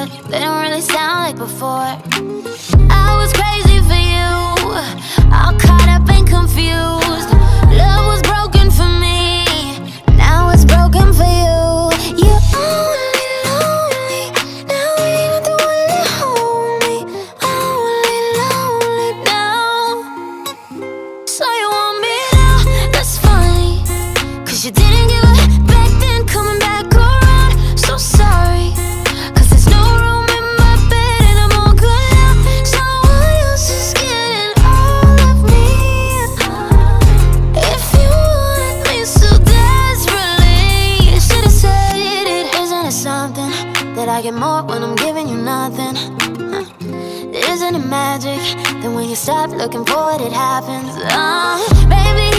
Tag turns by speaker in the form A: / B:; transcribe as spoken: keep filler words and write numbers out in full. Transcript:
A: but they don't really sound like before. I was crazy for you, all caught up and confused. Love was broken for me, now it's broken for you. You're only lonely, now you're not the one to hold me. Only lonely now. So you want me now, that's funny, cause you didn't give a back then, coming back around. So sorry, cause there's no room in my bed and I'm all good now. Someone else is getting all of me. If you want me so desperately, you should've said it. Isn't it something that I get more when I'm giving you nothing? Huh. Isn't it magic that when you stop looking for it, it happens? Uh, baby,